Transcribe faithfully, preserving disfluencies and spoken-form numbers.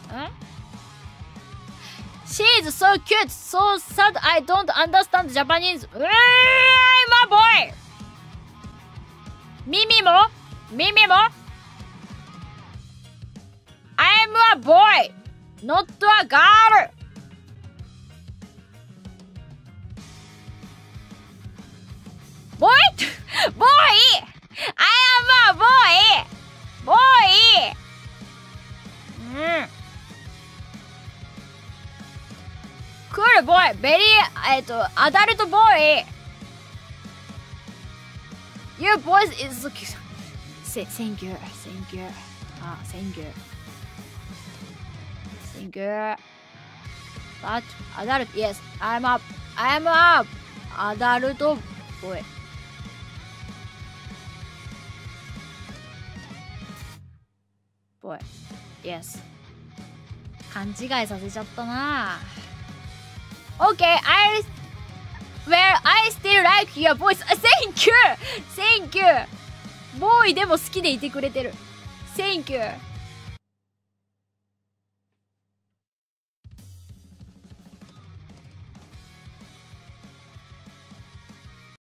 She is so cute, so sad. I don't understand Japanese. I'm a boy. 耳も耳も I'm a boy, not a girl. Boy? Boy! I am a boy! Boy! うん。Cool boy! Very, えっと、アダルトボーイ Your voice is so cute. Thank you, thank you. あ、thank you. Thank you. But, adult, yes. I'm a, I'm a adult boy. Boy. Yes. 勘違いさせちゃったな。Okay, I... Well, I still like your voice. Thank you! Thank you! ボーイでも好きでいてくれてる。Thank you!